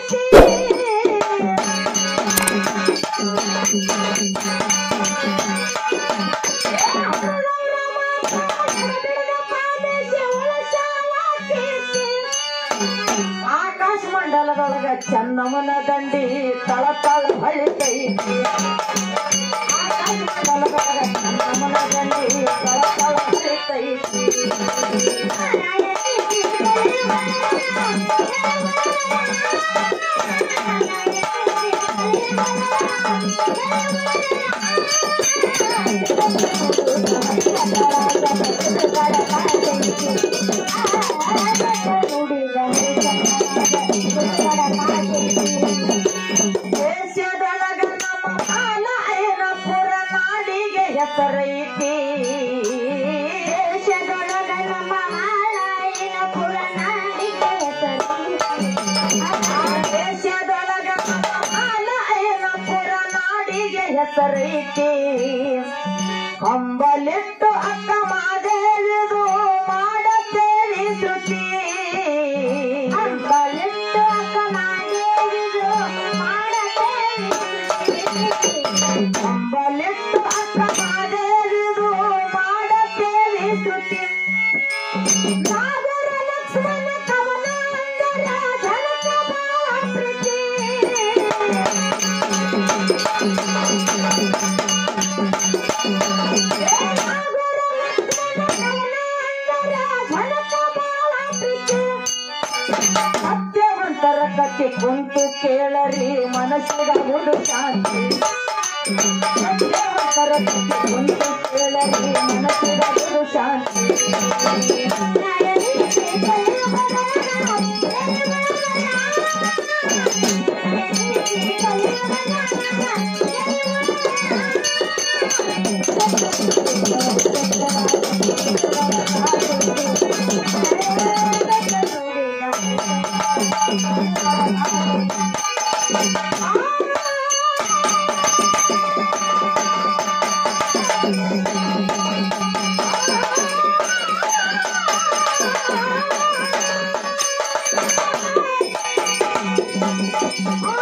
ಆಕಾಶ ಮಂಡಲದೊಳಗ ಚೆನ್ನಮ್ಮನ ದಂಡಿ ತಳ ತಳ ಹೊಳಿತೈತಿ ಆಕಾಶ ಮಂಡಲದೊಳಗ ಚೆನ್ನಮ್ಮನ ದಂಡಿ ತಳ ತಳ ಹೊಳಿತೈತಿ ದೇಶದೊಳಗ ನಮ್ಮ ಮಾಲಯನಪುರ ನಾಡಿಗೆ ಹೆಸರೈತಿ ದೇಶದೊಳಗ ನಮ್ಮ ಮಾಲಯನಪುರ ನಾಡಿಗೆ ಹೆಸರೈತಿ ದೇಶದೊಳಗ ನಮ್ಮ ಮಾಲಯನಪುರ ನಾಡಿಗೆ ಹೆಸರೈತಿ ಕಂಬಲಿಟ್ಟು ಅಕ್ಕ ಮಾದೇವಿದು ಮಾಡತೇವಿ ಶ್ರುತಿ ಕಂಬಲಿಟ್ಟು ಅಕ್ಕ ಮಾದೇವಿದು ಮಾಡತೇವಿ ಕಂಬಲಿಟ್ಟು ಅಕ್ಕ ಮಾದೇವಿದು ಮಾಡತೇವಿ ಶ್ರುತಿ ನಾಗರ ಲಕ್ಷ್ಮಣ ಕವನ ಅಂದರ ಜನಕ ಭಾವ ಪ್ರೀತಿ ಸತ್ಯವಂತರ ಕಥೆ ಕುಂತು ಕೇಳರಿ ಮನಸ್ಸಿಗಾಗುವುದು ಶಾಂತಿ ಸತ್ಯವಂತರ ಕಥೆ ಕುಂತು ಕೇಳರಿ ಮನಸ್ಸಿಗಾಗುವುದು ಶಾಂತಿ Oh